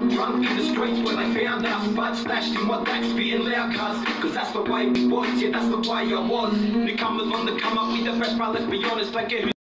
Drunk in the streets when they found us, but stashed in my back, spitting loud cuz that's the way we was, yeah, that's the way I was. Newcomers on the come up with the best, but let's be honest, don't get who